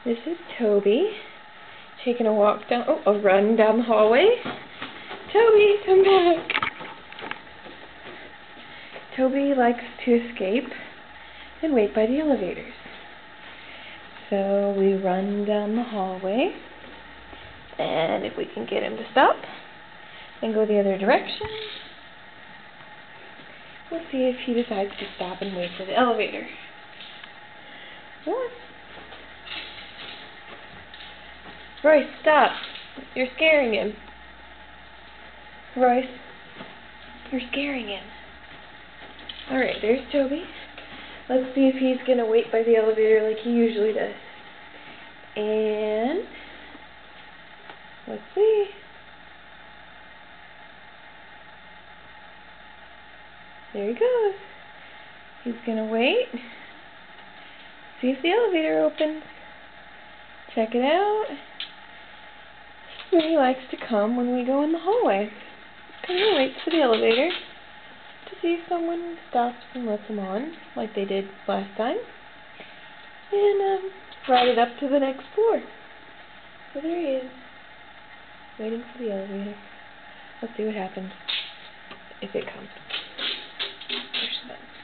This is Toby, taking a walk down, a run down the hallway. Toby, come back. Toby likes to escape and wait by the elevators. So we run down the hallway, and if we can get him to stop and go the other direction, we'll see if he decides to stop and wait for the elevator. Come on. Royce, stop. You're scaring him. Royce, you're scaring him. Alright, there's Toby. Let's see if he's going to wait by the elevator like he usually does. And let's see. There he goes. He's going to wait. See if the elevator opens. Check it out. And he likes to come when we go in the hallway. Come and waits for the elevator to see if someone stops and lets him on, like they did last time, and ride it up to the next floor. So there he is, waiting for the elevator. Let's see what happens, if it comes. Push the button.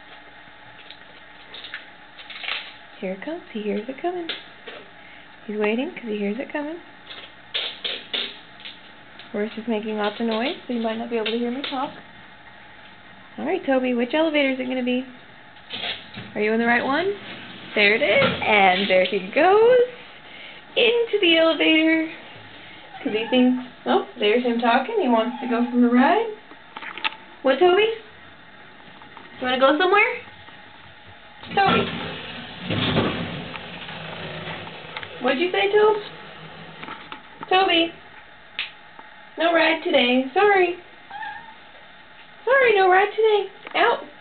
Here it comes. He hears it coming. He's waiting because he hears it coming. Royce is making lots of noise, so you might not be able to hear me talk. Alright, Toby, which elevator is it going to be? Are you in the right one? There it is, and there he goes into the elevator because he thinks, oh, there's him talking. He wants to go for the ride. What, Toby? You want to go somewhere? Toby. What'd you say, Toby? Toby. No ride today. Sorry. Sorry, no ride today. Out.